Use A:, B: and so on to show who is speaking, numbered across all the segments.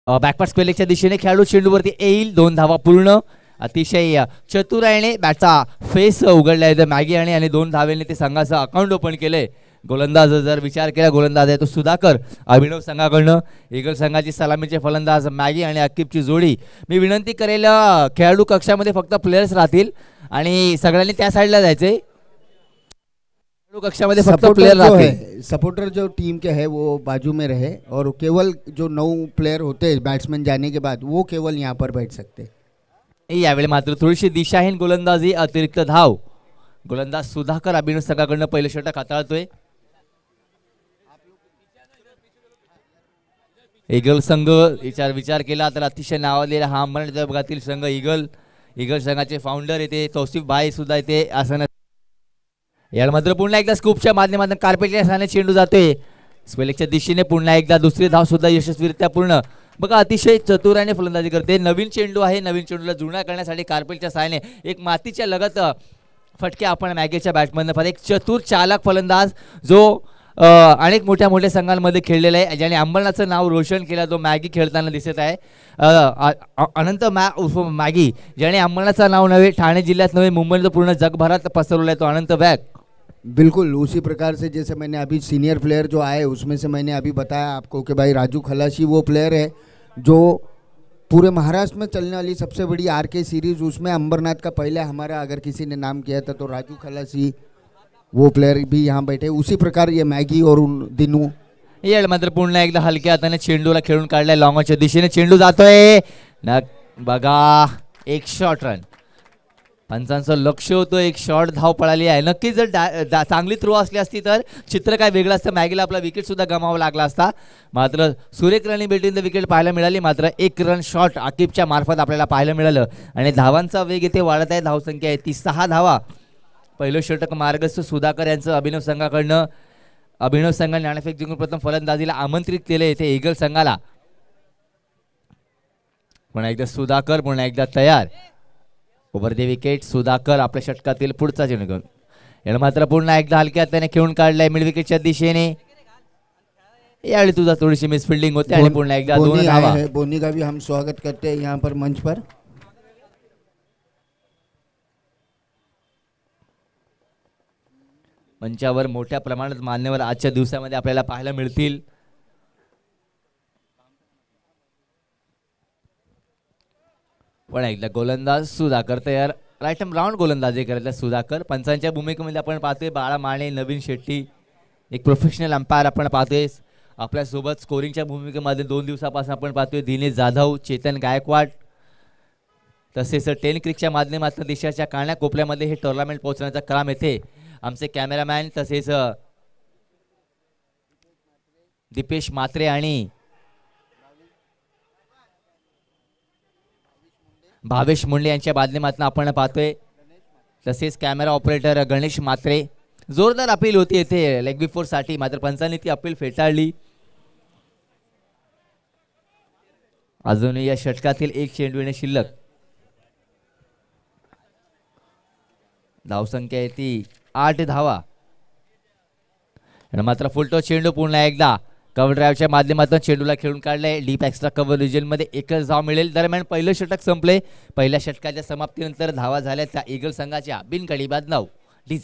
A: Backward स्क्वेअरच्या दिशेने खेळाडू चेंडूवरती येईल, 2 धावा पूर्ण. अतिशय चतुराईने बॅटचा फेस उघडलाय तर मॅगी आणि 2 धावेने ते संघाचं अकाउंट ओपन केलंय. गोलंदाज जर विचार केला, गोलंदाज आहे तो सुधाकर अभिनव संघाकडनं. ईगल संघाची सलामीचे फलंदाज मॅगी आणि अकिबची जोडी. मी विनंती करेल खेळाडू कक्षामध्ये फक्त प्लेयर्स राहतील आणि सगळ्यांनी त्या साईडला जायचे. कक्षा में फक्त प्लेयर
B: है, सपोर्टर जो टीम के है वो बाजू में रहे और केवल जो 9 प्लेयर होते हैं बैट्समैन जाने के बाद वो केवल यहाँ पर बैठ सकते.
A: यावेळी मात्र थोडीशी दिशाहीन गोलंदाजी, अतिरिक्त धाव. गोलंदाज सुधाकर अभिनव संघाकडनं पहिलं षटक हाताळतोय. ईगल संघ विचार केला तर अतिशय नावाजलेला हा अंबरनाथ विभागातील संघ ईगल संघाचे फाउंडर येते तौसिफ भाई सुद्धा येते असं. याला मात्र पुन्हा एकदा स्कूपच्या माध्यमातून कार्पेटच्या साने चेंडू जातोय स्पेलेकच्या दिशेने. पुन्हा एकदा दुसरी धाव सुद्धा यशस्वीरित्या पूर्ण. बघा अतिशय चतुराने फलंदाजी करते. नवीन चेंडू आहे, नवीन चेंडूला जुळण्या करण्यासाठी कार्पेटच्या साहाय्याने एक मातीच्या लगत फटके आपण मॅगीच्या बॅटमधनं पाहतो. एक चतुर चालक फलंदाज जो अनेक मोठ्या संघांमध्ये खेळलेला आहे, ज्याने अंबरनाथचं नाव रोशन केलं, तो मॅगी खेळताना दिसत आहे. अनंत मॅगी ज्याने अंबरनाथचं नाव नव्हे ठाणे जिल्ह्यात नव्हे मुंबईत पूर्ण जगभरात पसरवलं आहे, तो अनंत वॅग.
B: बिल्कुल उसी प्रकार से जैसे मैंने अभी सीनियर प्लेयर जो आए उसमें से मैंने अभी बताया आपको कि भाई राजू खलासी वो प्लेयर है जो पूरे महाराष्ट्र में चलने वाली सबसे बड़ी आरके सीरीज उसमें अंबरनाथ का पहले हमारा अगर किसी ने नाम किया था तो राजू खलासी वो प्लेयर भी यहाँ बैठे. उसी प्रकार ये मॅगी और दिनू.
A: येळ मात्र पुन्हा एकदा हलक्या हाताने चेंडूला खेळून काढलाय. लॉंगच्या दिशेने चेंडू जातोय. बघा एक शॉर्ट रन. पंचांचं लक्ष होतं, एक शॉर्ट धाव पळाली आहे. नक्कीच जर चांगली थ्रो असली असती तर चित्र काय वेगळं असतं. मॅगीला आपला विकेट सुद्धा गमावा लागला असता. मात्र सुरेख रनी भेटून विकेट पाहायला मिळाली. मात्र 1 रन शॉट आकिबच्या मार्फत आपल्याला पाहायला मिळालं आणि धावांचा वेग इथे वाढत आहे. धावसंख्या आहे ती 6 धावा. पहिलं षटक मार्गस्थ सुधाकर यांचं अभिनव संघाकडनं. अभिनव संघाने नाणेफेक जिंकून प्रथम फलंदाजीला आमंत्रित केले येथे ईगल संघाला. पुन्हा एकदा सुधाकर, पुन्हा एकदा तयार. ओव्हर द विकेट सुधाकर आपल्या षटकातील पुढचा चेंडू घेऊन. याला मात्र पुन्हा एकदा हलक्या हाताने खेळून काढलाय मिड विकेटच्या दिशेने. यावेळी तुझा थोडीशी मिसफिल्डिंग होते आणि पुन्हा एकदा 2 धावा.
B: बोनी का भी हम स्वागत करते हैं यहाँ पर मंच पर.
A: मंचावर मोठ्या प्रमाणात मान्यवर आजच्या दिवसामध्ये आपल्याला पाहायला मिळतील. पण एकदा गोलंदाज सुधाकर तयार. राईट हँड राऊंड गोलंदाजी करत सुधाकर. पंचांच्या भूमिकेमध्ये आपण पाहतोय बाळा माने, नवीन शेट्टी, एक प्रोफेशनल अंपायर आपण पाहतोय. आपल्यासोबत स्कोरिंगच्या भूमिकेमध्ये 2 दिवसापासून आपण पाहतोय दिनेश जाधव, चेतन गायकवाड. तसेच टेनक्रिकच्या माध्यमातून देशाच्या कान्या कोपऱ्यामध्ये हे टुर्नामेंट पोहोचण्याचा काम येथे आमचे कॅमेरामॅन तसेच दीपेश मात्रे आणि भावेश मुंडे यांच्या माध्यमातून आपण पाहतोय. तसेच कॅमेरा ऑपरेटर गणेश मात्रे. जोरदार अपील होती येथे लेग बिफोर साठी, मात्र पंचांनी ती अपील फेटाळली. अजूनही या षटकातील 1 चेंडू येणे शिल्लक. धावसंख्या आहे ती 8 धावा. मात्र फुलटो चेंडू पुन्हा एकदा कव्हर ड्राईव्हच्या माध्यमातून चेंडूला खेळून काढलाय. डीप एक्स्ट्रा कव्हर रिजन मध्ये 1च धाव मिळेल. दरम्यान पहिलं षटक संपले. पहिल्या षटकाच्या समाप्तीनंतर धावा झाल्या त्या ईगल संघाच्या बिनगडीबाद 9. डीजे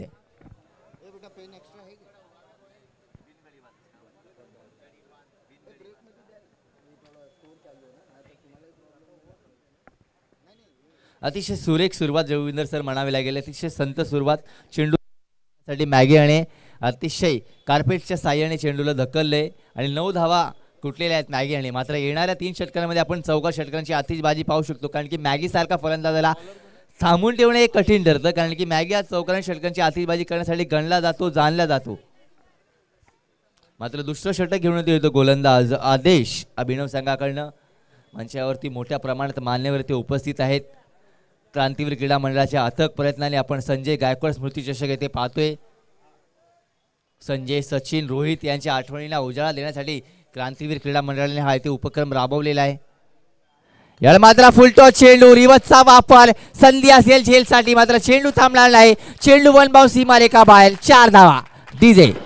A: अतिशय सुरेख सुरुवात जयविंदर सर म्हणावे लागेल. अतिशय संत सुरुवात. चेंडू साठी मॅगी आणि अतिशय कार्पेटच्या साह्याने चेंडूला धक्कलले आणि 9 धावा कुठलेल्या आहेत मॅगी आणि. मात्र येणाऱ्या 3 षटकांमध्ये आपण 14 षटकांची आतिषबाजी पाहू शकतो, कारण की मॅगी सारखा फलंदाजाला थांबून ठेवणे एक कठीण ठरतं, कारण की मॅगी आज 14 षटकांची आतिषबाजी करण्यासाठी गणला जातो, जाणला जातो. मात्र दुसरं षटक घेऊन येतो गोलंदाज आदेश अभिनव संघाकडनं. मंचावरती मोठ्या प्रमाणात मान्यवरती उपस्थित आहेत. क्रांतीवीर क्रीडा मंडळाच्या अथक प्रयत्नाने आपण संजय गायकवाड स्मृती चषक येथे पाहतोय. संजय, सचिन, रोहित यांच्या आठवणीला उजाळा देण्यासाठी क्रांतीवीर क्रीडा मंडळाने हा इथे उपक्रम राबवलेला आहे. याला मात्र फुलटॉस चेंडू, रिवर्सचा वापर, संधी असेल झेलसाठी, मात्र चेंडू थांबला नाही. चेंडू 1 बाउंस सीमारेखा बाहेर. 4 धावा. डीजे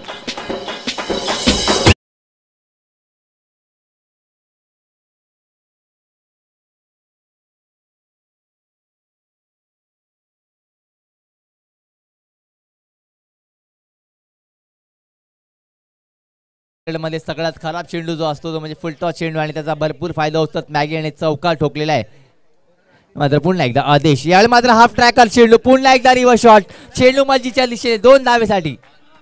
A: मध्ये सगळ्यात खराब चेंडू जो असतो तो म्हणजे फुलटॉस चेंडू आणि त्याचा भरपूर फायदा होतात. मॅगी आणि चौकार ठोकलेला आहे. मात्र पुन्हा एकदा आदेश, यावेळी मात्र हाफ ट्रॅकर चेंडू, पुन्हा एकदा रिव्हर्स शॉट, चेंडू मर्जीच्या दिशेने 2 धावेसाठी.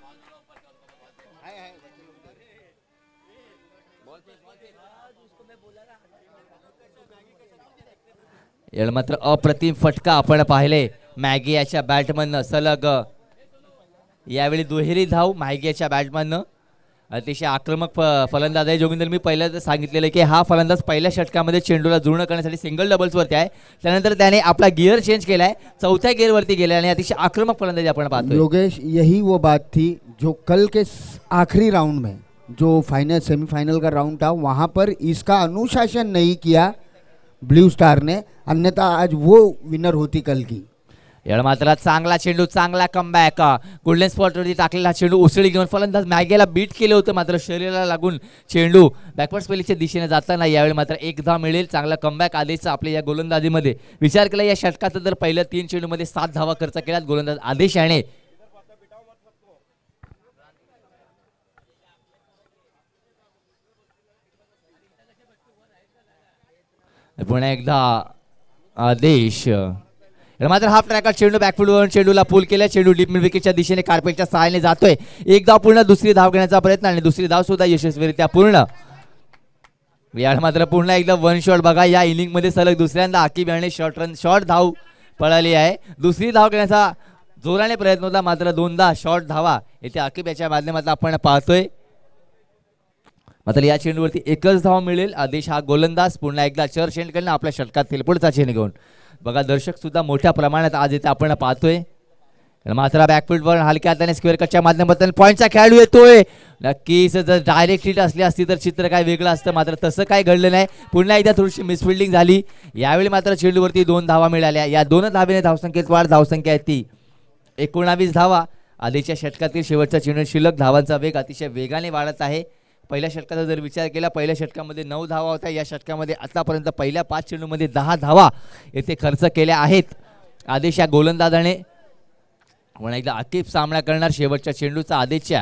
A: यावेळी मात्र अप्रतिम फटका आपण पाहिले मॅगी याच्या बॅटमधनं. सलग यावेळी दुहेरी धाव मॅगी याच्या बॅटमधनं. अतिशय आक्रमक फलंदाज आहे जोगिंदर. मी पहिल्यांदा सांगितलेलं की हा फलंदाज पहिल्या षटकामध्ये चेंडूला जुळणं करण्यासाठी सिंगल डबल्सवरती आहे. त्यानंतर त्याने आपला गिअर चेंज केलाय, चौथ्या गिअरवरती गेला आणि अतिशय आक्रमक फलंदाजी आपण पाहतो.
B: योगेश, यही वो बात थी जो कल के आखिरी राउंड में, जो फाइनल सेमीफाइनल का राउंड था, वहां पर इसका अनुशासन नहीं किया ब्लू स्टार ने, अन्यथा आज वो विनर होती कल की.
A: यावेळी मात्र चांगला चेंडू, चांगला कमबॅक, गोल्डन स्पॉटवरती टाकलेला चेंडू उसळी घेऊन फलंदाज मॅगीला बीट केले होते, मात्र शरीराला लागून चेंडू बॅकवर्ड स्पेलिंगच्या दिशेने जाताना यावेळी मात्र एक धाव मिळेल. चांगला कमबॅक आदेशचा आपल्या या गोलंदाजीमध्ये. विचार केला या षटकात तर पहिल्या 3 चेंडूमध्ये 7 धावा खर्च केल्यात गोलंदाज आदेश याने. पुन्हा एकदा आदेश, मात्र हाफ ट्रॅकर चेंडू बॅकफुटवर चेंडूला पुल केला, चेंडू डीप मिड विकेटच्या दिशेने कार्पेटच्या सहाय्याने जातोय. एक धाव पूर्ण, दुसरी धाव घेण्याचा प्रयत्न आणि दुसरी धाव सुद्धा यशस्वीरित्या पूर्ण. यावेळी मात्र पुन्हा एकदा वन शॉट बघा. या इनिंग मध्ये सलग दुसऱ्यांदा आकिब याने शॉर्ट धाव पळाली आहे. दुसरी धाव घेण्याचा जोराने प्रयत्न होता, मात्र 2दा शॉर्ट धावा येथे आकिब याच्या माध्यमातून आपण पाहतोय. मात्र या चेंडूवरती एकच धाव मिळेल. आदेश हा गोलंदाज पुन्हा एकदा चर चेंड करून आपल्या षटकात पुढचा चेंड घेऊन. बघा दर्शक सुद्धा मोठ्या प्रमाणात आज इथे आपण पाहतोय. मात्र बॅकफुटवर हलक्या हाताने स्क्वेअर कटच्या माध्यमातून पॉईंटचा खेळाडू येतोय. नक्कीच जर डायरेक्ट हिट असली असती तर चित्र काय वेगळं असतं, मात्र तसं काय घडलं नाही. पुन्हा एकदा थोडीशी मिसफिल्डिंग झाली. यावेळी मात्र चेंडूवरती 2 धावा मिळाल्या. या 2 धावेने धावसंख्येत वाढ. धावसंख्या आहे ती 19 धावा. आधीच्या षटकातील शेवटचा चेंडू शिल्लक धावांचा वेग अतिशय वेगाने वाढत आहे. पहिल्या षटकाचा जर विचार केला, पहिल्या षटकामध्ये 9 धावा होत्या. या षटकामध्ये आतापर्यंत पहिल्या 5 चेंडूमध्ये 10 धावा येथे खर्च केल्या आहेत. आदेश या गोलंदाजाने पुन्हा एकदा आकिब सामना करणार शेवटच्या चेंडूचा आदेशच्या.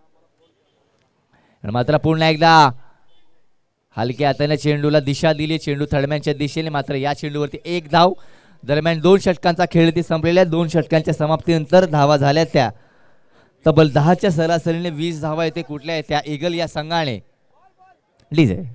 A: मात्र पुन्हा एकदा हलक्या हाताने चेंडूला दिशा दिली, चेंडू थडम्यांच्या दिशेने. मात्र या चेंडूवरती 1 धाव. दरम्यान 2 षटकांचा खेळ ती संपलेल्या. 2 षटकांच्या समाप्तीनंतर धावा झाल्या त्या तब्बल 10च्या सरासरीने 20 धावा येते कुठल्या त्या ईगल या संघाने लीज आहे.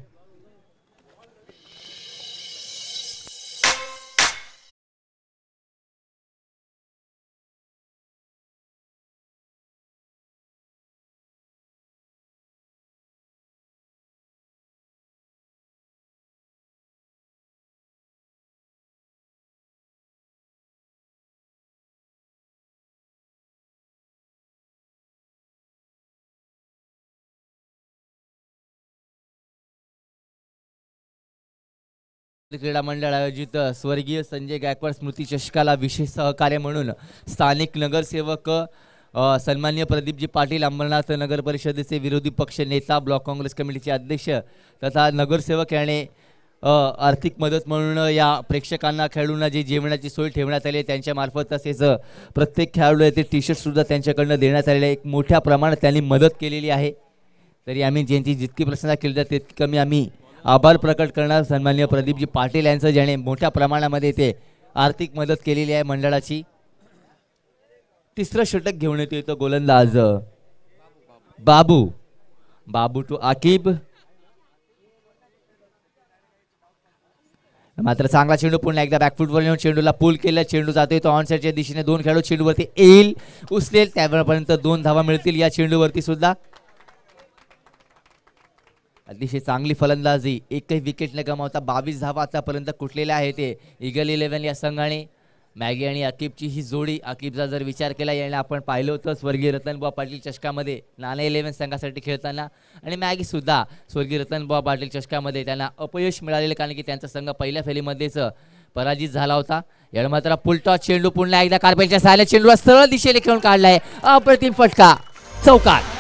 A: क्रीडा मंडळ आयोजित स्वर्गीय संजय गायकवाड स्मृती चषकाला विशेष सहकार्य म्हणून स्थानिक नगरसेवक सन्माननीय प्रदीपजी पाटील, अंबरनाथ नगर परिषदेचे विरोधी पक्ष नेता, ब्लॉक काँग्रेस कमिटीचे अध्यक्ष तथा नगरसेवक याने आर्थिक मदत म्हणून या प्रेक्षकांना, खेळाडूंना जी जेवणाची सोय ठेवण्यात आली त्यांच्या मार्फत, तसेच प्रत्येक खेळाडू येथे टी शर्ट सुद्धा त्यांच्याकडनं देण्यात आलेले. एक मोठ्या प्रमाणात त्यांनी मदत केलेली आहे. तरी आम्ही ज्यांची जितकी प्रशंसा केली जाते तितकी कमी आम्ही आभार प्रकट करणार सन्माननीय प्रदीपजी पाटील यांचं, ज्याने मोठ्या प्रमाणामध्ये ते आर्थिक मदत केलेली आहे मंडळाची. तिसरं षटक घेऊन येतो गोलंदाज बाबू टू आकिब. मात्र चांगला चेंडू पुन्हा एकदा बॅकफुटवर येऊन चेंडूला पुल केलं, चेंडू जातोय तो ऑन साइडच्या दिशेने. 2 खेळाडू चेंडूवरती येईल, उचलेल, त्यावेळेपर्यंत 2 धावा मिळतील या चेंडूवरती सुद्धा. अतिशय चांगली फलंदाजी, एकही विकेट न गमावता 22 धावा आतापर्यंत कुठलेल्या आहेत ते ईगल 11 या संघाने. मॅगी आणि आकिबची ही जोडी, आकिबचा जर विचार केला याने आपण पाहिलं होतं स्वर्गीय रतनबुवा पाटील चषकामध्ये नाना 11 संघासाठी खेळताना, आणि मॅगी सुद्धा स्वर्गीय रतनबुवा पाटील चषकामध्ये त्यांना अपयश मिळालेलं, कारण की त्यांचा संघ पहिल्या फेरीमध्येच पराजित झाला होता. यावेळी मात्र पुलटॉस चेंडू पुन्हा एकदा कार्पेटच्या सहाय्याने चेंडूला सरळ दिशेने खेळून काढलाय. अप्रतिम फटका, चौकार.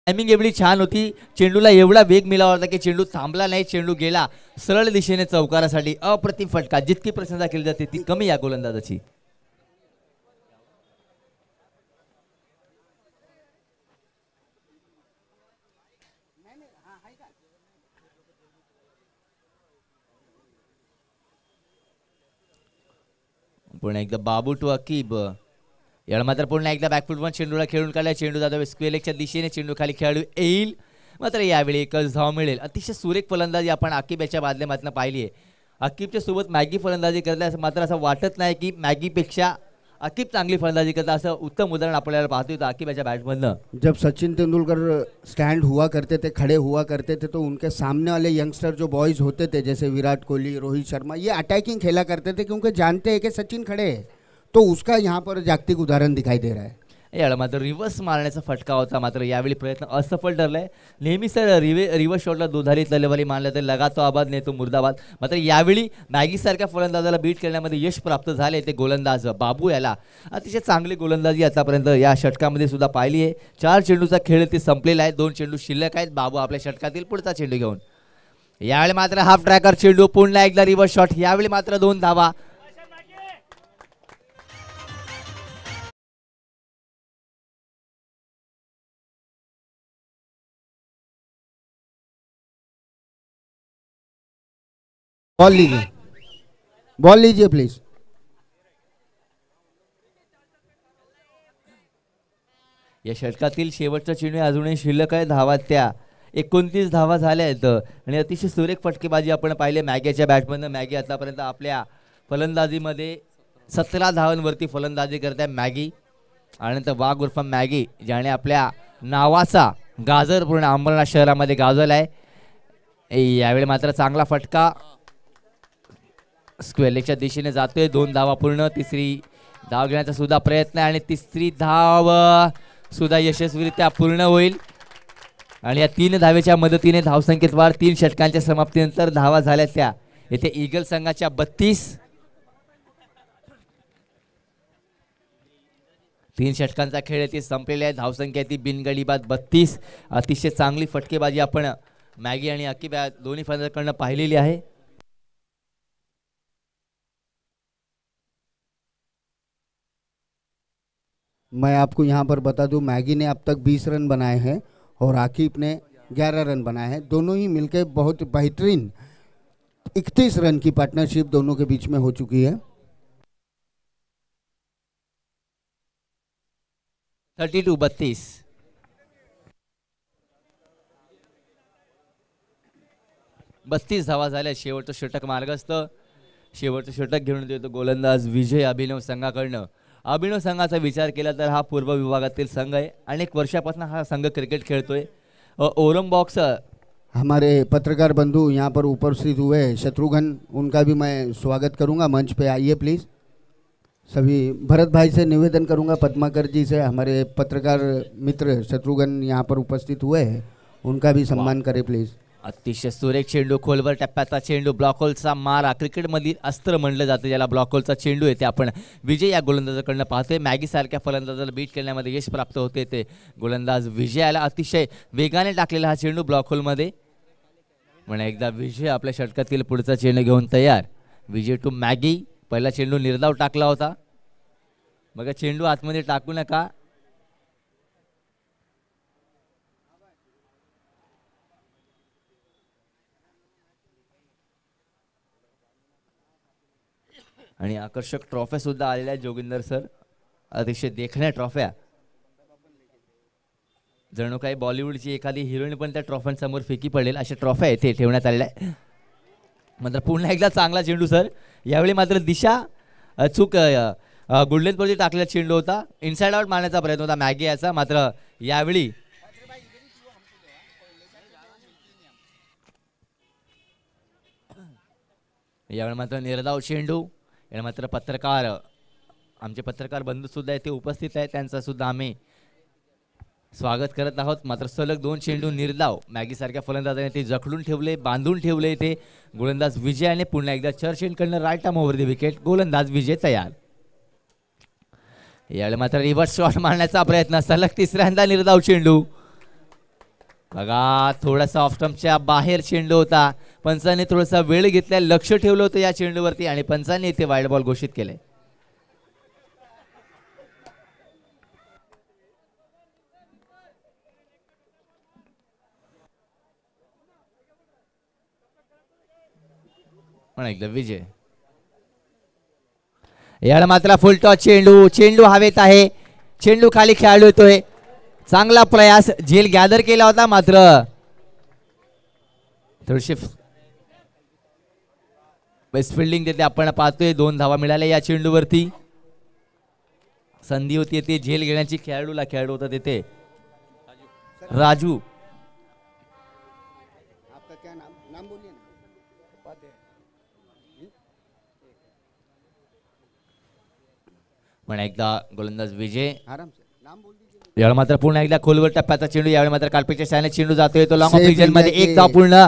A: टायमिंग एवढी छान होती, चेंडूला एवढा वेग मिळाला होता की चेंडू थांबला नाही, चेंडू गेला सरळ दिशेने चौकारासाठी. अप्रतिम फटका. जितकी प्रशंसा केली जाते ती कमी या गोलंदाजाची. पुन्हा एकदा बाबू टू अकीब. याला मात्र पुन्हा एकदा बॅकफुटवर चेंडूला खेळून काढला. चेंडू जातो स्क्वेअर लेगच्या दिशेने. चेंडू खाली खेळाडू येईल, मात्र यावेळी एकच धाव मिळेल. अतिशय सुरेख फलंदाजी आपण अकीब याच्या माध्यमातून पाहिली आहे. अकीबच्या सोबत मॅगी फलंदाजी करता, मात्र असं वाटत नाही की मॅगीपेक्षा अकीब चांगली फलंदाजी करता. असं उत्तम उदाहरण आपल्याला पाहतो येतं अकीब याच्या बॅटमधनं.
B: जब सचिन तेंदुलकर स्टैंड हुआ करते थे, खड़े हुआ करते थे, तो उनके सामने वाले यंगस्टर जो बॉयज होते थे जैसे विराट कोहली, रोहित शर्मा, ये अटैकिंग खेला करते थे क्योंकि जानते हैं कि सचिन खड़े हैं. तो उसका यहाँ पर जागतिक उदाहरण दिखाई दे रहा है.
A: याला मात्र रिव्हर्स मारण्याचा फटका होता, मात्र यावेळी प्रयत्न असफल ठरलाय. नेहमी सर रिव्हर्स शॉटला दुधारी तलवारी मानलं तर लगा तो आबाद नाही तो मुर्दाबाद. मात्र यावेळी मॅगीसारख्या फलंदाजाला बीट करण्यामध्ये यश प्राप्त झाले ते गोलंदाज बाबू. याला अतिशय चांगली गोलंदाजी आतापर्यंत या षटकामध्ये सुद्धा पाहिली आहे. 4 चेंडूचा खेळ ते संपलेला आहे. 2 चेंडू शिल्लक आहेत. बाबू आपल्या षटकातील पुढचा चेंडू घेऊन. यावेळी मात्र हाफ ट्रॅकर चेंडू, पुन्हा एकदा रिव्हर्स शॉट. यावेळी मात्र 2 धावा.
B: बॉल लीजिए प्लीज.
A: या षटकातील शेवटचा चेंडू अजूनही शिल्लक आहे. धावा त्या 29 धावा झाल्या आहेत आणि अतिशय सुरेख फटकेबाजी आपण पाहिले मॅगीच्या बॅटमधनं. मॅगी आतापर्यंत आपल्या फलंदाजीमध्ये 17 धावांवरती फलंदाजी करते मॅगी. आणि वाघ उर्फ मॅगी ज्याने आपल्या नावाचा गाजर पूर्ण अंबरनाथ शहरामध्ये गाजवला आहे. यावेळी मात्र चांगला फटका स्क्वेअर लेगच्या दिशेने जातोय. 2 धावा पूर्ण. तिसरी धाव घेण्याचा सुद्धा प्रयत्न आणि तिसरी धाव सुद्धा यशस्वीरित्या पूर्ण होईल. आणि या 3 धावेच्या मदतीने धावसंख्येत वाढ. 3 षटकांच्या समाप्तीनंतर धावा झाल्या त्या येथे ईगल संघाच्या 32. 3 षटकांचा खेळ येथे संपलेला आहे. धावसंख्या ती बिनगडीबाद 32. अतिशय चांगली फटकेबाजी आपण मॅगी आणि अकीब दोन्ही फलंदाजांकडून पाहिलेली आहे.
B: मैं आपको यहाँ पर बता दूं, मैगी ने अब तक 20 रन बनाए हैं और आकिब ने 11 रन बनाए हैं. दोनों ही मिलकर बहुत बेहतरीन 31 रन की पार्टनरशिप दोनों के बीच में हो चुकी है.
A: 32-32. बत्तीस धावा झाल्या. शेवटचं षटक मार्गस्थ. शेवटचं षटक घेऊन येतो गोलंदाज विजय अभिनव संघाकडनं. अभिनव संघाचा विचार केला तर हा पूर्व विभागातील संघ आहे. अनेक वर्षापासून हा संघ क्रिकेट खेळतोय. ओरम बॉक्स
B: हमारे पत्रकार बंधु यहाँ पर उपस्थित हुए शत्रुघ्न, उनका भी मैं स्वागत करूँगा. मंच पे आइए प्लीज़. सभी भरत भाई से निवेदन करूँगा, पद्माकर जी से, हमारे पत्रकार मित्र शत्रुघ्न यहाँ पर उपस्थित हुए हैं, उनका भी सम्मान करें प्लीज़.
A: अतिशय सुरेख चेंडू, खोलवर टप्प्याचा चेंडू, ब्लॉक होलचा मारा. क्रिकेटमधील अस्त्र म्हणलं जातं ज्याला ब्लॉक होलचा चेंडू आहे ते आपण विजय या गोलंदाजाकडनं पाहतोय. मॅगी सारख्या फलंदाजाला बीट करण्यामध्ये यश प्राप्त होते ते गोलंदाज विजयाला. अतिशय वेगाने टाकलेला हा चेंडू ब्लॉक होलमध्ये. म्हणून एकदा विजय आपल्या षटकातील पुढचा चेंडू घेऊन तयार. Vijay to Maggie. पहिला चेंडू निर्धाव टाकला होता. बघा चेंडू आतमध्ये टाकू नका. आणि आकर्षक ट्रॉफ्या सुद्धा आलेल्या आहेत जोगिंदर सर. अतिशय देखण्या ट्रॉफ्या. जणू काही बॉलिवूडची एखादी हिरोईन पण त्या ट्रॉफ्यांसमोर फेकी पडेल अशा ट्रॉफ्या येथे ठेवण्यात आलेल्या आहे. मात्र पुन्हा एकदा चांगला चेंडू सर. यावेळी मात्र दिशा चूक गुडलेनवरती टाकलेला चेंडू होता. इनसाइड आउट मारण्याचा प्रयत्न होता मॅगी याचा. मात्र यावेळी मात्र निर्धाव चेंडू. याला मात्र पत्रकार, आमचे पत्रकार बंधू सुद्धा येथे उपस्थित आहेत, त्यांचा सुद्धा आम्ही स्वागत करत आहोत. मात्र सलग 2 चेंडू निर्धाव. मॅगी सारख्या फलंदाजाने ते जखडून ठेवले, बांधून ठेवले. ते गोलंदाज विजयाने पुन्हा एकदा चर्चेंकडनं right arm over the wicket. गोलंदाज विजय तयार. यावेळी मात्र रिव्हर्स शॉट मारण्याचा प्रयत्न. सलग 3ऱ्यांदा निर्धाव चेंडू. बघा थोडासा ऑफ स्टंपच्या बाहेर चेंडू होता. पंचाने थोडासा वेळ घेतला, लक्ष ठेवलं होतं या चेंडूवरती आणि पंचाने इथे वाईड बॉल घोषित केले. एकदा विजय याला मात्र फुल टॉस चेंडू. चेंडू हवेत आहे, चेंडू खाली खेळाडू येतोय. चांगला प्रयास, झेल गॅदर केला होता मात्र थोडीशी बेस्ट फिल्डिंग तिथे आपण पाहतोय. 2 धावा मिळाल्या या चेंडूवरती. संधी होती ती झेल घेण्याची, खेळाडू होता तिथे राजू.
B: आपका क्या नाम बोलिए ना.
A: पण एकदा गोलंदाज विजय
B: आराम से नाम बोल दीजिए.
A: यावेळी मात्र पुन्हा एकदा खोलवर टप्प्याचा चेंडू. यावेळी मात्र कालपेक्षा सायने चेंडू जातोय तो लॉंग ऑफ रिजन मध्ये. 1 धाव पूर्ण.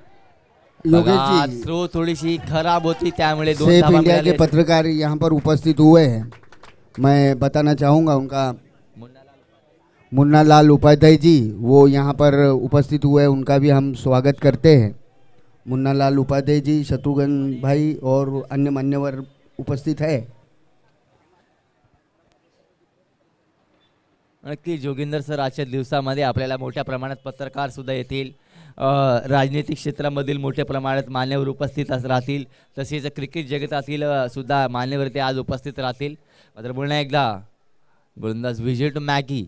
A: थ्रो थोड़ी खराब होती त्यामुळे 2 धावा
B: इंडिया के पत्रकार यहाँ पर उपस्थित हुए हैं. मैं बताना चाहूँगा उनका मुन्ना लाल उपाध्याय जी वो यहाँ पर उपस्थित हुए, उनका भी हम स्वागत करते हैं. मुन्ना लाल उपाध्याय जी, शत्रुघ्न भाई और अन्य मान्यवर उपस्थित है.
A: नक्की जोगिंदर सर आजच्या दिवसामध्ये आपल्याला मोठ्या प्रमाणात पत्रकार सुद्धा येतील. राजनीतिक क्षेत्रामधील मोठ्या प्रमाणात मान्यवर उपस्थित राहतील. तसेच क्रिकेट जगतातील सुद्धा मान्यवर ते आज उपस्थित राहतील. मात्र पुन्हा एकदा गोलंदाज विजय टू मॅगी.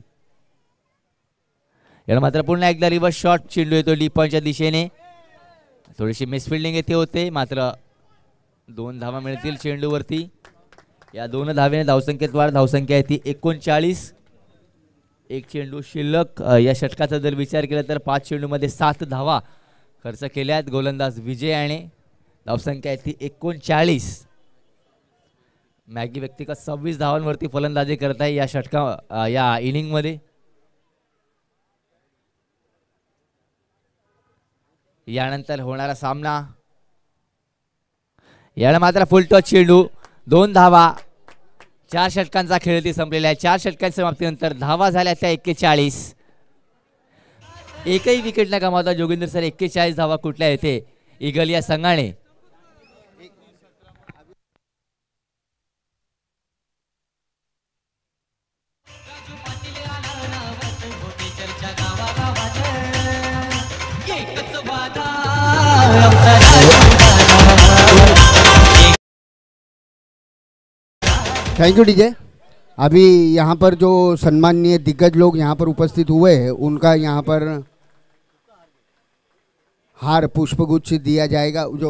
A: याला मात्र पुन्हा एकदा रिव्हर्स शॉट चेंडू येतो डीप पॉईंटच्या दिशेने. थोडीशी मिसफिल्डिंग येथे होते मात्र 2 धावा मिळतील चेंडूवरती. या 2 धावेने धावसंख्येत वाढ. धावसंख्या आहे ती 39. 1 चेंडू शिल्लक. या षटकाचा जर विचार केला तर 5 चेंडूमध्ये 7 धावा खर्च केल्यात गोलंदाज विजय आणि धावसंख्या आहे ती 39. मॅगी व्यक्तिगत 26 धावांवरती फलंदाजी करत आहे या इनिंग मध्ये. यानंतर होणारा सामना. याला मात्र फुल टॉस चेंडू. 2 धावा. 4 षटकांचा खेळ ती संपलेला आहे. 4 षटकांच्या समाप्तीनंतर धावा झाल्या त्या 41. एकही विकेट न गमावता जोगिंदर सर 41 धावा कुठल्या येथे ईगल या संघाने.
B: Thank you DJ. अभी यहाँ पर जो सम्माननीय दिग्गज लोग यहाँ पर उपस्थित हुए हैं उनका यहाँ पर हार पुष्पगुच्छ दिया जाएगा. जो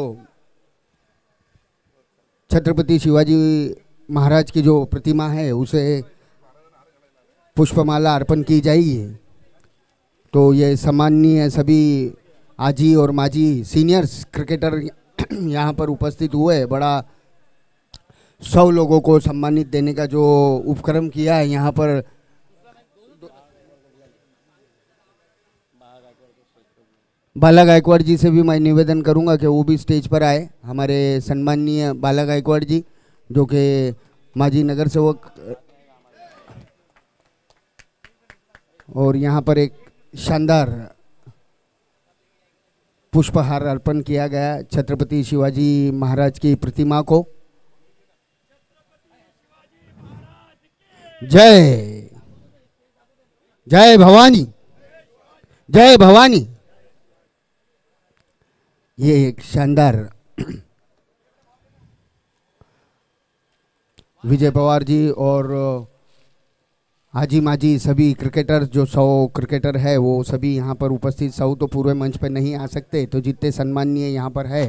B: छत्रपति शिवाजी महाराज की जो प्रतिमा है उसे पुष्पमाला अर्पण की जाएगी. तो ये सम्माननीय सभी आजी और माजी सीनियर्स क्रिकेटर यहाँ पर उपस्थित हुए. बड़ा 100 लोगों को सम्मानित देने का जो उपक्रम किया है यहाँ पर. बाला गायकवाड़ जी से भी मैं निवेदन करूंगा कि वो भी स्टेज पर आए. हमारे सम्माननीय बाला गायकवाड़ जी जो कि माजी नगर सेवक, और यहाँ पर एक शानदार पुष्पहार अर्पण किया गया छत्रपति शिवाजी महाराज की प्रतिमा को. जय जय भवानी, जय भवानी. ये एक शानदार विजय पवार जी और हाजी माजी सभी क्रिकेटर जो 100 क्रिकेटर है वो सभी यहाँ पर उपस्थित. 100 तो पूरे मंच पर नहीं आ सकते, तो जितने सम्माननीय यहाँ पर है.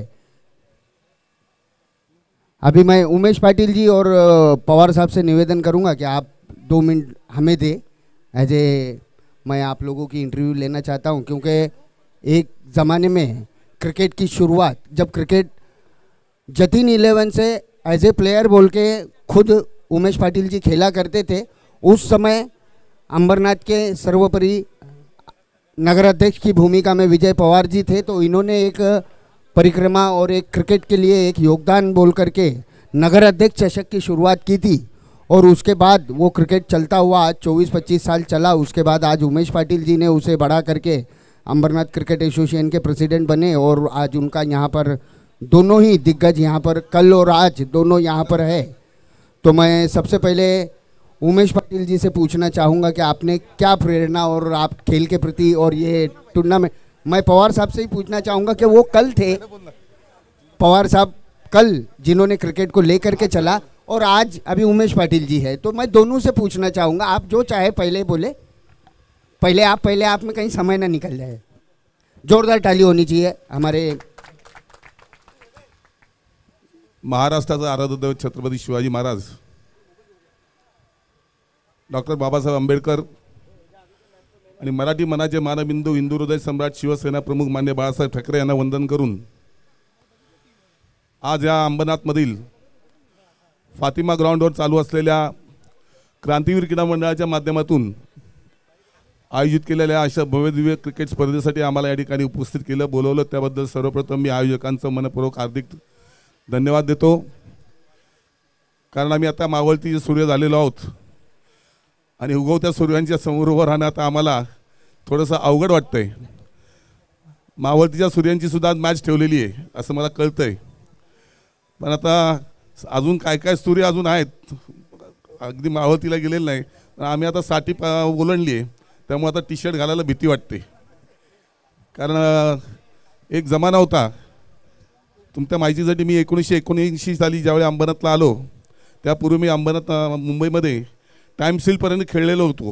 B: अभी मैं उमेश पाटिल जी और पवार साहब से निवेदन करूँगा कि आप 2 मिनट हमें दे. मैं आप लोगों की इंटरव्यू लेना चाहता हूं, क्योंकि एक ज़माने में क्रिकेट की शुरुआत जब क्रिकेट जतीन 11 से एज ए प्लेयर बोल के खुद उमेश पाटिल जी खेला करते थे. उस समय अंबरनाथ के सर्वोपरि नगराध्यक्ष की भूमिका में विजय पवार जी थे. तो इन्होंने एक परिक्रमा और एक क्रिकेट के लिए एक योगदान बोल करके नगराध्यक्ष चषक की शुरुआत की थी. और उसके बाद वो क्रिकेट चलता हुआ आज 24-25 साल चला. उसके बाद आज उमेश पाटिल जी ने उसे बढ़ा करके अंबरनाथ क्रिकेट एसोसिएशन के प्रेसिडेंट बने और आज उनका यहाँ पर दोनों ही दिग्गज यहाँ पर कल और आज दोनों यहाँ पर है। तो मैं सबसे पहले उमेश पाटिल जी से पूछना चाहूँगा कि आपने क्या प्रेरणा और आप खेल के प्रति और ये टूर्नामेंट, मैं पवार साहब से ही पूछना चाहूँगा कि वो कल थे, पवार साहब कल जिन्होंने क्रिकेट को लेकर के चला और आज अभी उमेश पाटिल जी है, तो मैं दोनों से पूछना चाहूँगा, आप जो चाहे पहले बोले, पहले आप में कहीं समय ना निकल जाए। जोरदार ताली होनी चाहिए हमारे
C: महाराष्ट्राचा आराध्य दैवत छत्रपती शिवाजी महाराज, डॉक्टर बाबासाहेब आंबेडकर आणि मराठी मनाचे मानबिंदू हिंदू हृदय सम्राट शिवसेना प्रमुख मान्य बाळासाहेब ठाकरे यांना वंदन करून आज या अंबरनाथमधील फातिमा ग्राउंडवर चालू असलेल्या क्रांतीवीर क्रीडा मंडळाच्या माध्यमातून आयोजित केलेल्या अशा भव्यदिव्य क्रिकेट स्पर्धेसाठी आम्हाला या ठिकाणी उपस्थित केलं, बोलवलं, त्याबद्दल सर्वप्रथम मी आयोजकांचं मनपूर्वक हार्दिक धन्यवाद देतो। कारण आम्ही आता मावळतीचे सूर्य झालेलो आहोत आणि उगवत्या सूर्यांच्या समोर उभं राहणं आता आम्हाला थोडंसं अवघड वाटतंय। मावळतीच्या सूर्यांची सुद्धा मॅच ठेवलेली आहे असं मला कळतंय, पण आता अजून काय काय सूर्य अजून आहेत, अगदी मावळतीला गेलेलं नाही। आम्ही आता साठी ओलांडली आहे, त्यामुळे आता टी शर्ट घालायला भीती वाटते। कारण एक जमाना होता, तुमच्या माहितीसाठी मी 1979 साली ज्यावेळी अंबरनाथला आलो त्यापूर्वी मी अंबरनाथ मुंबईमध्ये टाइम सीलपर्यंत खेळलेलो होतो।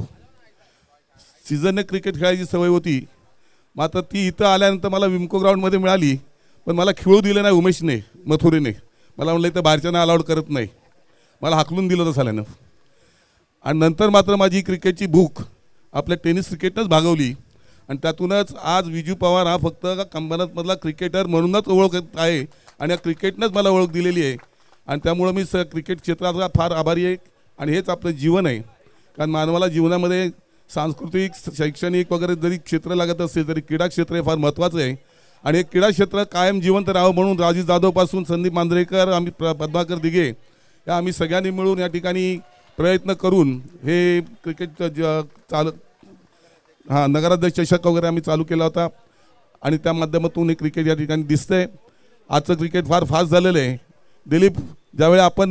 C: सीझनने क्रिकेट खेळायची सवय होती, मात्र ती इथं आल्यानंतर मला विमको ग्राउंडमध्ये मिळाली, पण मला खेळू दिलं नाही उमेशने मथुरेने। मला म्हणलं इथं बाहेरच्यांना अलाउड करत नाही, मला हाकलून दिलं होतं साल्यानं। आणि नंतर मात्र माझी क्रिकेटची भूक आपल्या टेनिस क्रिकेटनंच भागवली आणि त्यातूनच आज विजू पवार हा फक्त अंबरनाथमधला क्रिकेटर म्हणूनच ओळख आहे आणि या क्रिकेटनंच मला ओळख दिलेली आहे। आणि त्यामुळे मी क्रिकेट क्षेत्राचा फार आभारी आहे आणि हेच आपलं जीवन आहे। कारण मानवाला जीवनामध्ये सांस्कृतिक, शैक्षणिक वगैरे जरी क्षेत्र लागत असेल तरी क्रीडा क्षेत्र हे फार महत्त्वाचं आहे आणि हे क्रीडा क्षेत्र कायम जिवंत राहावं म्हणून राजीव जाधवपासून संदीप मांजरेकर, आम्ही पद्माकर दिघे या आम्ही सगळ्यांनी मिळून या ठिकाणी प्रयत्न करून हे क्रिकेट नगराध्यक्ष चषक वगैरे आम्ही चालू केला होता आणि त्या माध्यमातून हे क्रिकेट या ठिकाणी दिसतंय। आजचं क्रिकेट फार फास्ट झालेलं आहे। दिलीप, ज्यावेळी आपण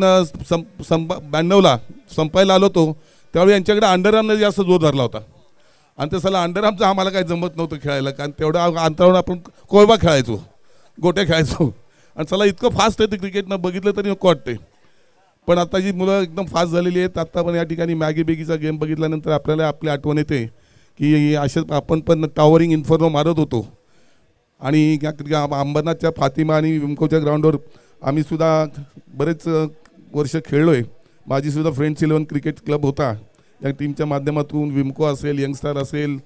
C: 92ला संपायला आलो होतो त्यावेळी यांच्याकडे अंडरआर्मने जास्त जोर धरला होता आणि ते साला अंडरआर्मचं आम्हाला काही जमत नव्हतं खेळायला, कारण तेवढ्या अंतरावर आपण कोळबा खेळायचो, गोट्या खेळायचो आणि चला इतकं फास्ट आहे ते क्रिकेटनं बघितलं तरी नको वाटते। पण आता जी मुलं एकदम फास्ट झालेली आहेत, आता पण या ठिकाणी मॅगी बेगीचा गेम बघितल्यानंतर आपल्याला आपली आठवण येते की असेच आपण पण टॉवरिंग इन्फॉर्म मारत होतो आणि अंबरनाथच्या फातिमा आणि विमकोच्या ग्राउंडवर आम्ही सुद्धा बरेच वर्ष खेळलो आहे। माझी सुद्धा फ्रेंड्स 11 क्रिकेट क्लब होता, या टीमच्या माध्यमातून विमको असेल, यंगस्टर असेल,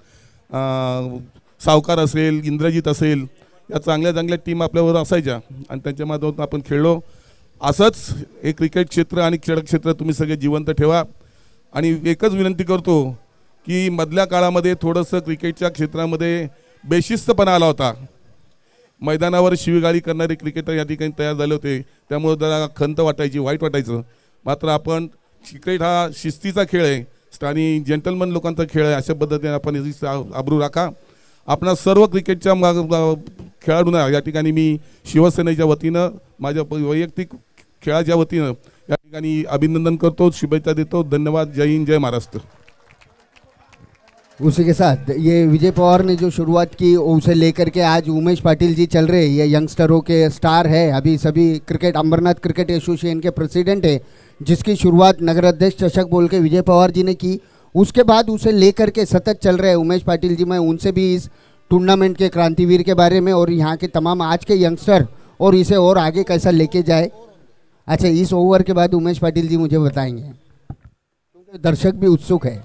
C: सावकार असेल, इंद्रजित असेल, या चांगल्या चांगल्या टीम आपल्यावर असायच्या आणि त्यांच्या माध्यमातून आपण खेळलो। असंच हे क्रिकेट क्षेत्र आणि खेळ क्षेत्र तुम्ही सगळे जिवंत ठेवा आणि एकच विनंती करतो की मधल्या काळामध्ये थोडंसं क्रिकेटच्या क्षेत्रामध्ये बेशिस्तपणा आला होता। मैदानावर शिवीगाळी करणारे क्रिकेटर या ठिकाणी तयार झाले होते, त्यामुळे जरा खंत वाटायची, वाईट वाटायचं। मात्र आपण क्रिकेट हा शिस्तीचा खेळ आहे आणि जेंटलमन लोकांचा खेळ आहे, अशा पद्धतीने आपण आबरू राखा। आपणा सर्व क्रिकेटच्या खेळाडूंना या ठिकाणी मी शिवसेनेच्या वतीनं, माझ्या वैयक्तिक खेळाच्या वतीनं या ठिकाणी अभिनंदन करतो, शुभेच्छा देतो। धन्यवाद। जय हिंद, जय महाराष्ट्र।
B: उसी के साथ ये विजय पवार ने जो शुरुआत की उसे लेकर के आज उमेश पाटिल जी चल रहे हैं, ये यंगस्टरों के स्टार है, अभी सभी क्रिकेट अंबरनाथ क्रिकेट एसोसिएशन के प्रेसिडेंट है, जिसकी शुरुआत नगराध्यक्ष चषक बोल के विजय पवार जी ने की। उसके बाद उसे लेकर के सतत चल रहे हैं उमेश पाटिल जी। मैं उनसे भी इस टूर्नामेंट के क्रांतिवीर के बारे में और यहाँ के तमाम आज के यंगस्टर और इसे और आगे कैसा लेके जाए, अच्छा इस ओवर के बाद उमेश पाटिल जी मुझे बताएंगे, क्योंकि दर्शक भी उत्सुक है।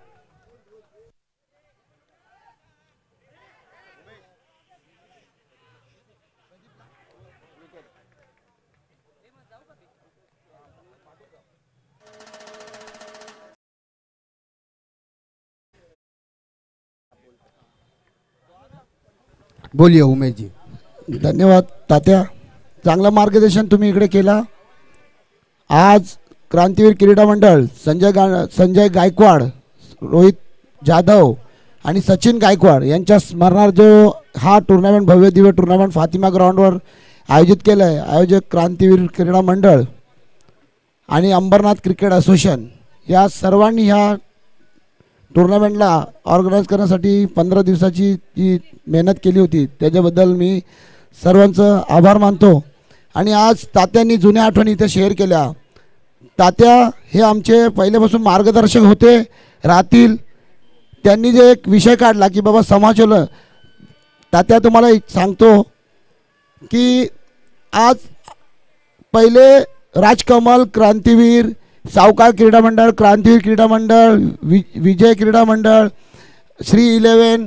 B: बोलिए उमेश जी।
D: धन्यवाद तात्या, चांगलं मार्गदर्शन तुम्ही इकडे केला। आज क्रांतीवीर क्रीडा मंडळ संजय गायकवाड, रोहित जाधव आणि सचिन गायकवाड यांच्या स्मरणार्थ जो हा टुर्नामेंट भव्य दिव्य टुर्नामेंट फातिमा ग्राउंडवर आयोजित केलं आहे, आयोजक क्रांतीवीर क्रीडा मंडळ आणि अंबरनाथ क्रिकेट असोसिएशन या सर्वांनी ह्या टुर्नामेंटला ऑर्गनाईज करण्यासाठी 15 दिवसाची जी मेहनत केली होती त्याच्याबद्दल मी सर्वांचं आभार मानतो. आणि आज तात्यांनी जुन्या आठवणी इथे शेअर केल्या. तात्या हे आमचे पहिल्यापासून मार्गदर्शक होते राहतील. त्यांनी जे एक विषय काढला की बाबा समाजोलन, तात्या तुम्हाला सांगतो की आज पहिले राजकमल, क्रांतीवीर, सावकार क्रीडा मंडळ, क्रांतीवीर क्रीडा मंडळ, विजय क्रीडा मंडळ, श्री 11,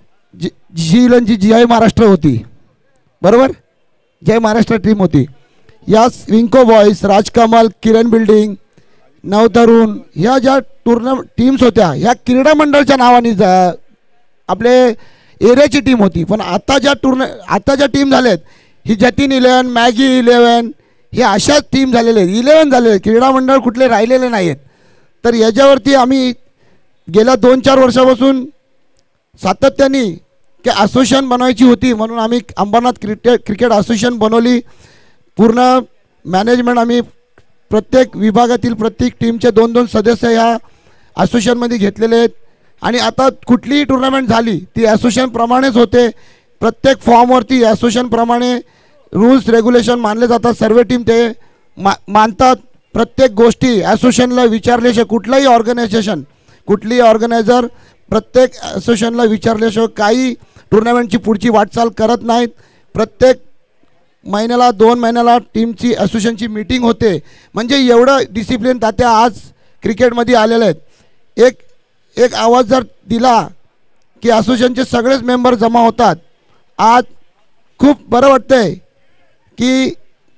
D: जी जय महाराष्ट्र होती, बरोबर, जय महाराष्ट्र टीम होती. या Winco boys, Rajkamal, Kiran building, Navtarun ह्या ज्या टीम्स होत्या ह्या क्रीडा मंडळाच्या नावाने आपले एरियाची टीम होती. पण आता ज्या टीम झाल्यात ही जतीन 11, मॅगी 11 हे अशाच टीम झालेले आहेत, 11 झालेले आहेत, क्रीडा मंडळ कुठले राहिलेले नाही आहेत. तर याच्यावरती आम्ही गेल्या 2-4 वर्षापासून सातत्याने की असोसिएशन बनवायची होती म्हणून आम्ही अंबरनाथ क्रिकेट असोसिएशन बनवली. पूर्ण मॅनेजमेंट आम्ही प्रत्येक विभागातील प्रत्येक टीमचे 2-2 सदस्य ह्या असोसिएशनमध्ये घेतलेले आहेत. आणि आता कुठलीही टुर्नामेंट झाली ती असोसिएशनप्रमाणेच होते. प्रत्येक फॉर्मवरती असोसिएशनप्रमाणे रूल्स रेग्युलेशन मानले जातात. सर्व टीम ते मानतात. प्रत्येक गोष्टी असोसिएशनला विचारल्याशिवाय कुठलीही ऑर्गनायझर प्रत्येक असोसिएशनला विचारल्याशिवाय काही टुर्नामेंटची पुढची वाटचाल करत नाहीत. प्रत्येक महिन्याला 2 महिन्याला टीमची असोसिएशनची मीटिंग होते. म्हणजे एवढं डिसिप्लिन तात्या आज क्रिकेटमध्ये आलेले आहेत. एक आवाज जर दिला की असोसिएशनचे सगळेच मेंबर जमा होतात. आज खूप बरं वाटतंय की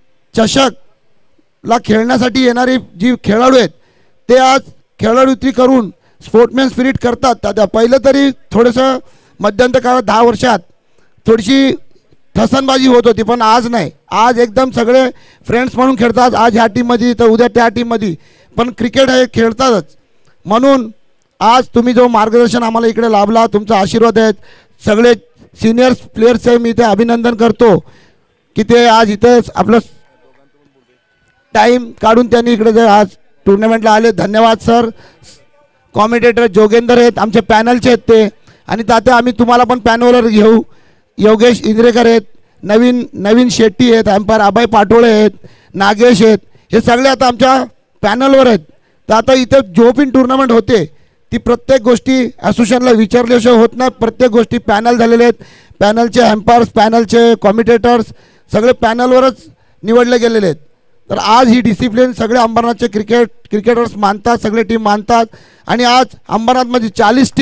D: चषकला खेळण्यासाठी येणारे जी खेळाडू आहेत ते आज खेळाडूती करून स्पोर्ट्समॅन स्पिरिट करतात. तात्या पहिलं तरी थोडंसं मध्यंतर काळात 10 वर्षात थोडीशी ठसनबाजी होत होती, पण आज नाही. आज एकदम सगळे फ्रेंड्स म्हणून खेळतात. आज ह्या टीममध्ये तर उद्या त्या टीममध्ये, पण क्रिकेट हे खेळतातच. म्हणून आज तुम्ही जो मार्गदर्शन आम्हाला इकडे लाभला, तुमचा आशीर्वाद आहेत. सगळे सिनियर प्लेयर्सचे मी ते अभिनंदन करतो की ते आज इथेच आपलं टाईम काढून त्यांनी इकडे जे आज टुर्नामेंटला आले. धन्यवाद सर. कॉमेंटेटर जोगेंद्र आहेत, आमचे पॅनलचे आहेत ते. आणि तात्या आम्ही तुम्हाला पण पॅनलवर घेऊ. योगेश इंद्रेकर आहेत, नवीन शेट्टी आहेत, अंपायर अभय पाटोळे आहेत, नागेश आहेत, हे सगळे आता आमच्या पॅनलवर आहेत. तर आता इथे जो पण टुर्नामेंट होते ती प्रत्येक गोष्टी असोसिएशनला विचारल्याशिवाय होत नाही. प्रत्येक गोष्टी पॅनल झालेले आहेत. पॅनलचे एम्पायर्स, पॅनलचे कॉमेंटेटर्स सगळे पॅनलवरच निवडले गेलेले आहेत. तर आज ही डिसिप्लिन सगळे अंबरनाथचे क्रिकेटर्स मानतात, सगळे टीम मानतात. आणि आज अंबरनाथमध्ये 40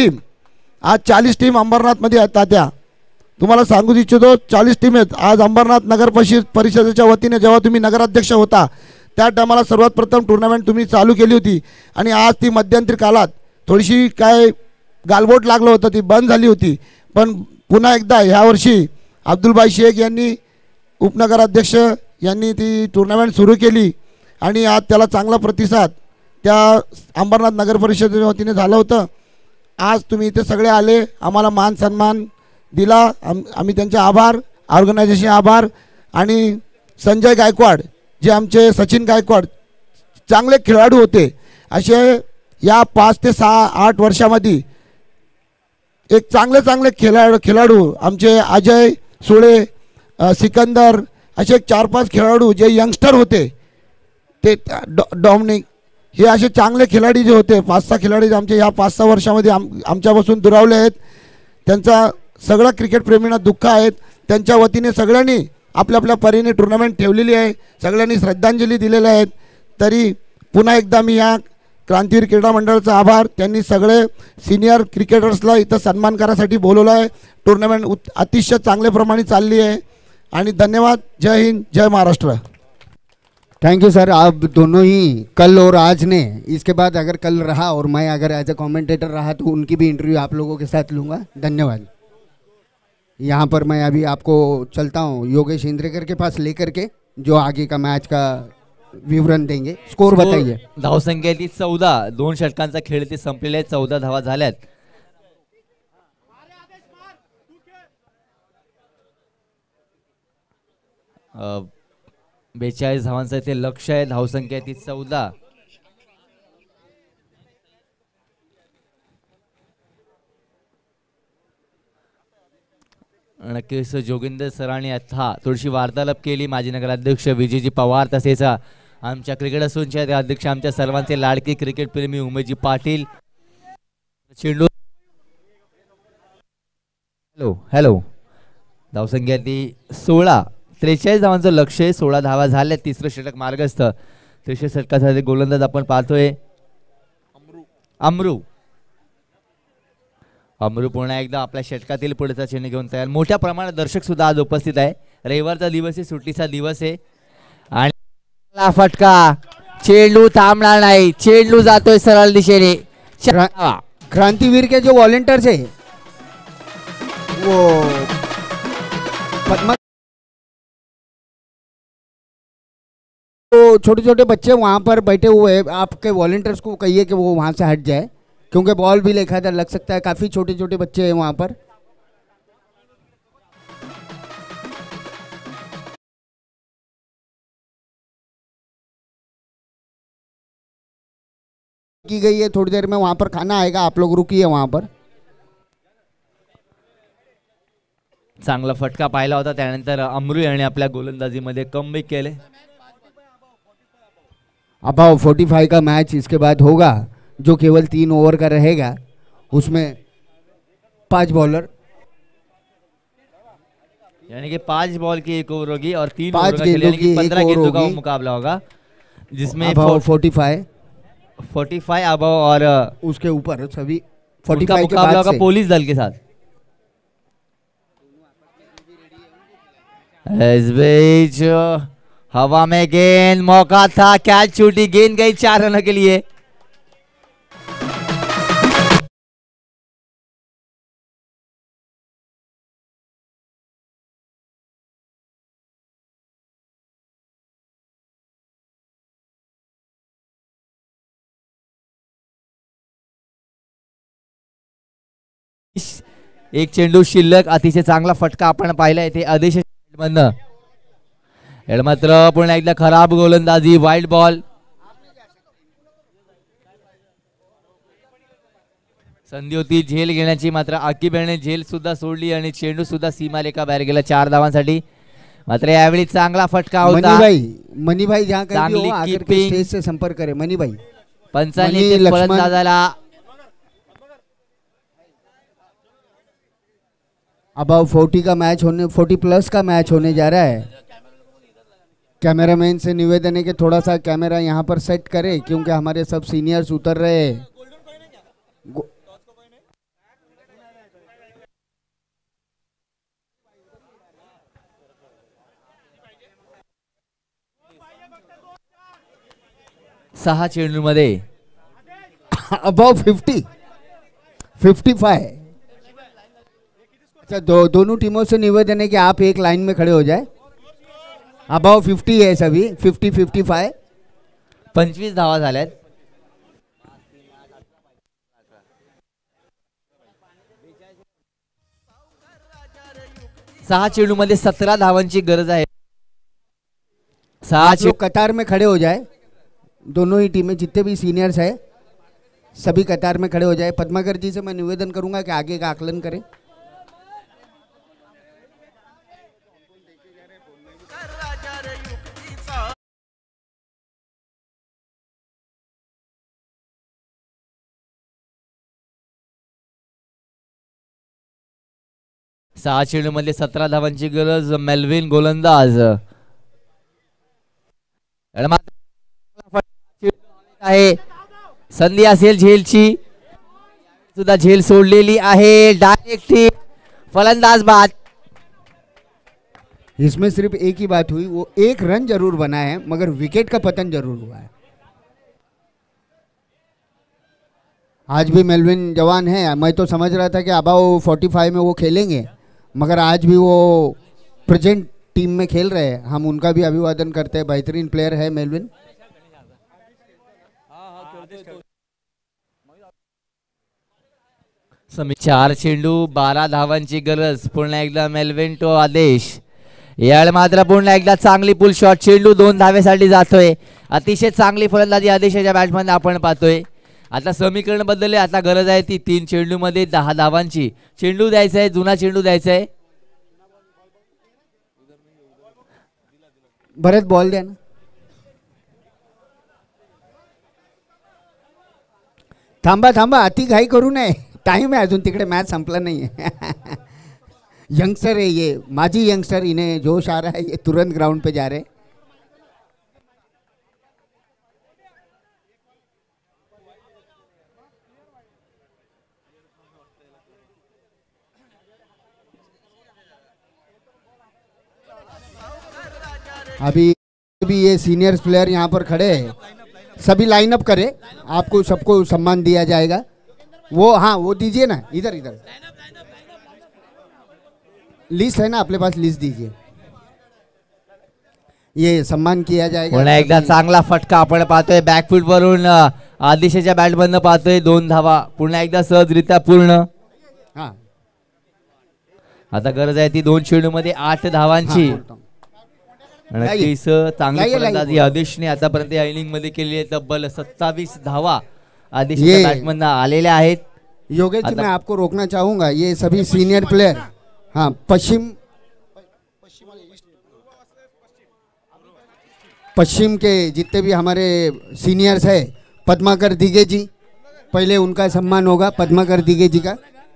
D: टीम अंबरनाथमध्ये आहेत. तात्या तुम्हाला सांगू इच्छितो 40 टीम आहेत आज अंबरनाथ नगर परिषदेच्या वतीने. जेव्हा तुम्ही नगराध्यक्ष होता त्या टायमाला सर्वात प्रथम टुर्नामेंट तुम्ही चालू केली होती. आणि आज ती मध्यंतरी काळात थोडीशी काय गालबोट लागलं होतं, ती बंद झाली होती. पण पुन्हा एकदा ह्यावर्षी अब्दुलबाई शेख यांनी उपनगराध्यक्ष यांनी ती टुर्नामेंट सुरू केली. आणि आज त्याला चांगला प्रतिसाद त्या अंबरनाथ नगर परिषदेच्या वतीने झालं होतं. आज तुम्ही इथे सगळे आले, आम्हाला मान सन्मान दिला, आम्ही त्यांचे आभार, ऑर्गनायझेशन आभार. आणि संजय गायकवाड जे आमचे सचिन गायकवाड चांगले खेळाडू होते, असे या 5 ते 6-8 वर्षामध्ये एक चांगले खेळाडू आमचे अजय सुळे, सिकंदर असे 4-5 खेळाडू जे यंगस्टर होते ते डॉमिनिक, हे असे चांगले खिलाडी जे होते 5-6 खिलाडी आमचे या 5-6 वर्षामध्ये आमच्यापासून दुरावले आहेत. त्यांचा सगळ्या क्रिकेट प्रेमींना दुःख आहेत. त्यांच्या वतीने सगळ्यांनी आपल्या परीने टुर्नामेंट ठेवलेली आहे, सगळ्यांनी श्रद्धांजली दिलेल्या आहेत. तरी पुन्हा एकदा मी या क्रांतीवीर क्रीडा मंडळाचा आभार. त्यांनी सगळे सिनियर क्रिकेटर्सला इथं सन्मान करायसाठी बोलवलं आहे. टुर्नामेंट अतिशय चांगल्या प्रमाणे चालली आहे. आणि धन्यवाद. जय हिंद, जय महाराष्ट्र.
B: Thank you sir. आप दोनों ही कल और आज ने, इसके बाद अगर कल रहा और मैं अगर एज ए कमेंटेटर रहा तो उनकी भी इंटरव्यू आप लोगों के साथ लूँगा. धन्यवाद. यहाँ पर मैं अभी आपको चलता हूँ योगेश इंद्रेकर के पास लेकर के, जो आगे का मैच का विवरण देंगे. स्कोर बताइए.
A: धावसंख्या ती 14, 2 षटकांचा खेळ ते संपलेले आहेत. 14 धावा झाल्यात. 42 धावांचं इथे लक्ष आहे. धावसंख्या ती 14. नक्कीच जोगिंदर सरांनी आता थोडीशी वार्तालाप केली. माजी नगराध्यक्ष विजयजी पवार तसेच आमच्या क्रिकेट असोसिएशनचे अध्यक्ष आमच्या सर्वांचे लाडके क्रिकेट प्रेमी उमेशजी पाटील. चेंडू हॅलो हॅलो धावसंख्या ती 16. 43 धावांचं लक्ष आहे. 16 धावा झाल्या. तिसरं षटक मार्गस्थ. तिसऱ्या षटकासाठी गोलंदाज आपण पाहतोय अमरू. अमरू पुन्हा एकदा आपल्या षटकातील पुढचा चेंडू घेऊन तयार. मोठ्या प्रमाणात दर्शक सुद्धा आज उपस्थित आहे. रविवारचा दिवस आहे, सुट्टीचा दिवस आहे आणि फटका. चेंडू थांबणार नाही. चेंडू जातोय सरळ दिशेने.
B: क्रांतिवीर के जो वॉलंटियर्स है वो पद्मा, तो छोटे छोटे बच्चे वहाँ पर बैठे हुए हैं. आपके वॉलंटियर्स को कहिए कि वो वहाँ से हट जाए क्योंकि बॉल भी लिखा था, लग सकता है. काफी छोटे छोटे बच्चे हैं वहाँ पर. की गई है. थोड़ी देर में वहाँ पर खाना आएगा. आप लोग रुकिए वहाँ पर.
A: चांगला फटका पाहिला होता. त्यानंतर अमरू यांनी आपल्या गोलंदाजीमध्ये कमबॅक केले.
B: अबाव 45 का मैच इसके बाद होगा जो केवल 3 ओवर का रहेगा. उसमें 5 बॉलर
A: यानी कि 5 बॉल की 1 ओवर होगी और 3
B: 5
A: ओवर का खेल यानी कि 15 गेंदों का
B: होगी.
A: मुकाबला होगा जिसमें
B: 45
A: अबव और
B: उसके ऊपर सभी
A: उनका
B: 45 के
A: मुकाबला
B: बाद
A: होगा
B: से.
A: पुलिस दल के साथ. इस बीच हवा में गेंद, मौका था, कैच छूटी, गेंद गई 4 रनों के लिए. एक चेंडू शिल्लक. अतिशय चांगला फटका आपण पाहिला इथे आदेश मधनं. मात्र पुन्हा एकदा खराब गोलंदाजी. Wild ball. संधी होती झेल घेण्याची मात्र आकिबेने झेल सुद्धा सोडली आणि चेंडू सुद्धा सीमारेखा बाहेर गेला 4 धावांसाठी. मात्र यावेळी चांगला फटका होता.
B: मनी भाई जहाँ कहीं भी हो आकर के स्टेज से संपर्क करें. मनी भाई
A: पंचांनी फलंदाजाला
B: अबाव 40 का मैच होने 40 प्लस का मैच होने जा रहा है. कैमरामैन से निवेदन है कि थोड़ा सा कैमरा यहाँ पर सेट करे क्योंकि हमारे सब सीनियर्स उतर रहे हैं.
A: सहा चेंडू मध्ये
B: अबाव 55. अच्छा दोनों टीमों से निवेदन है कि आप एक लाइन में खड़े हो जाए. अबाव 50 है सभी. 50-55.
A: 25 धावा झाल्यात. सहा चेंडू मध्ये 17 धावांची गरज आहे.
B: आप लोग कतार में खड़े हो जाए. दोनों ही टीमें जितने भी सीनियर्स है सभी कतार में खड़े हो जाए. पद्माकर जी से मैं निवेदन करूंगा कि आगे का आकलन करें.
A: सहा चेंडू मध्ये 17 धावांची गरज. मेल्विन गोलंदाज आहे. संधी असेल झेलची सुद्धा झेल सोडलेली आहे. डायरेक्ट फलंदाज बाद.
B: इसमें सिर्फ एक ही बात हुई, वो एक रन जरूर बना है मगर विकेट का पतन जरूर हुआ है. आज भी मेल्विन जवान है. मैं तो समझ रहा था कि अबाव 45 में वो खेलेंगे मगर आज भी वो प्रेजेंट टीम में खेल रहे हैं. हम उनका भी अभिवादन करते हैं. बेहतरीन प्लेयर है मेल्विन.
A: चार चेंडू 12 धावांची गरज. पुन्हा एकदा मेल्विन तो आदेश. यावेळी मात्र पुन्हा एकदा चांगली पुल शॉट, चेंडू 2 धावेसाठी जातोय. अतिशय चांगली फलंदाजी आदेशाच्या बॅट्समॅन आपण पाहतोय. आता समीकरण बदलले, आता गरज आहे ती 3 चेंडू मध्ये 10 धावांची. चेंडू द्यायचा आहे, जुना चेंडू द्यायचा आहे.
B: बरेच बॉल द्या ना. थांबा थांबा, अति घाई करू नये, टाइम है अजून, तिकडे मैच संपला नहीं है. यंगस्टर है ये, माजी यंगस्टर, इन्हें जोश आ रहा है, ये तुरंत ग्राउंड पे जा रहे. अभी ये सीनियर्स प्लेयर यहाँ पर खड़े हैं, सभी लाइन अप करें, आपको सबको सम्मान दिया जाएगा. वो हाँ वो दीजिए ना, इधर इधर लिस्ट है ना आपके पास, लिस्ट दीजिए, ये सम्मान किया जाएगा.
A: पुन्हा एकदा चांगला फटका आपण पाहतोय बॅकफूट वरून आदेशाच्या बॅट बंद पाहतोय. 2 धावा पुन्हा एकदा सहजरित्या पूर्ण.
B: हाँ
A: आता गरज आहे ती 2 चेंडू मध्ये 8 धावांची. नक्कीच चांगली फलंदाजी आदेशने आतापर्यंत या इनिंग मध्ये केली आहे. तब्बल 27 धावा आदेशाच्या बॅटमधून आलेल्या आहेत.
B: योगेश जी, मैं आपको रोकना चाहूंगा, ये सभी सीनियर प्लेयर, हाँ पश्चिम के जितने भी हमारे सीनियर्स है, पद्माकर दिगे जी, पहले उनका सम्मान होगा, पद्माकर दिगे जी का.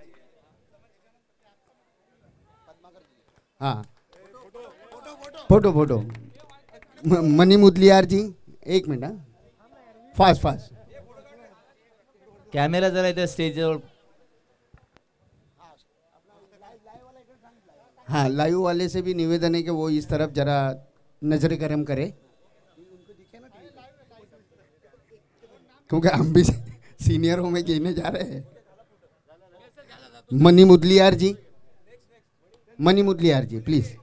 B: हाँ photo photo. Mani Mudaliar ji, 1 minute. हाँ फास्ट फास्ट.
A: कॅमेरा जरा इथे स्टेजवर.
B: हाँ लाइव वाले से भी निवेदन है कि वो इस तरफ जरा नजर करम करे, क्योंकि हम भी सीनियरों में गिनने जा रहे हैं. मनी मुदलियार जी, मनी मुदलियार जी प्लीज.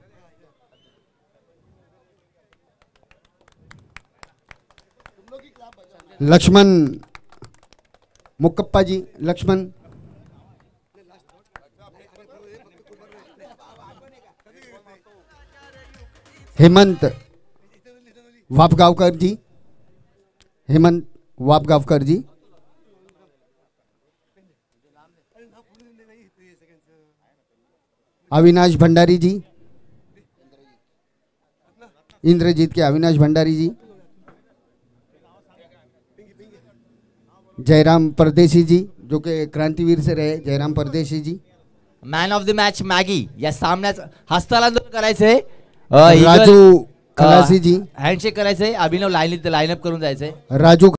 B: लक्ष्मण मुक्कप्पा जी, लक्ष्मण. हेमंत वापगावकर जी, हेमंत वापगावकर जी. अविनाश भंडारी जी, इंद्रजीत के अविनाश भंडारी जी. जयराम परदेशी जी, जो कि क्रांतिवीर से रहे, Jayram Pardeshi ji.
A: Man of the match Maggie या सामन्यात हस्तांतरण करायचंय.
B: राजू खलासी जी,
A: हँडशेक करायचंय. अभिनव लाईनअप करून जायचंय.
B: राजू